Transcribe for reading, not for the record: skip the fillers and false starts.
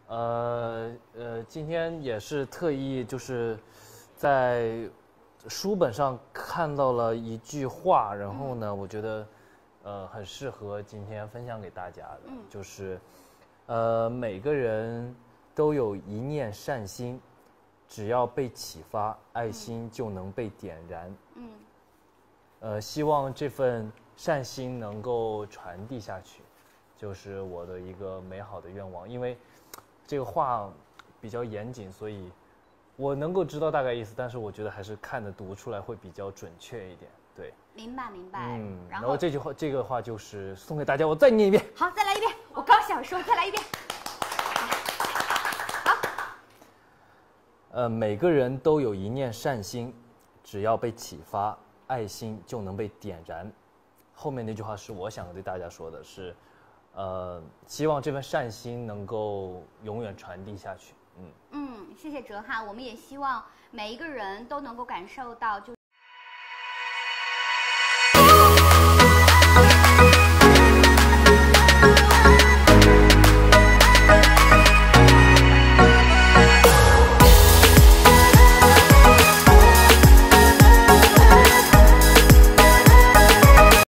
今天也是特意就是在书本上看到了一句话，然后呢，我觉得很适合今天分享给大家的，就是每个人都有一念善心，只要被启发，爱心就能被点燃。希望这份善心能够传递下去，就是我的一个美好的愿望。因为这个话比较严谨，所以我能够知道大概意思，但是我觉得还是看着读出来会比较准确一点。对， 明白。 然后这个话就是送给大家，我再念一遍。 好，再来一遍。我刚想说，再来一遍。 每个人都有一念善心，只要被启发，爱心就能被点燃。后面那句话是我想对大家说的是，希望这份善心能够永远传递下去。 谢谢哲瀚，我们也希望每一个人都能够感受到，